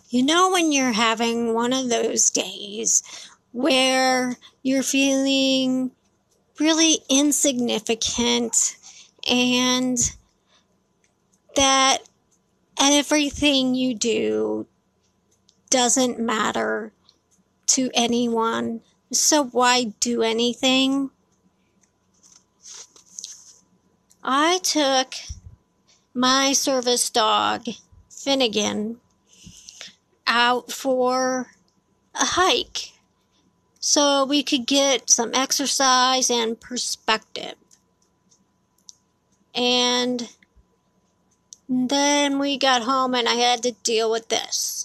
You know, when you're having one of those days where you're feeling really insignificant and that everything you do doesn't matter to anyone, so why do anything? I took my service dog, Finnegan, out for a hike so we could get some exercise and perspective. And then we got home and I had to deal with this.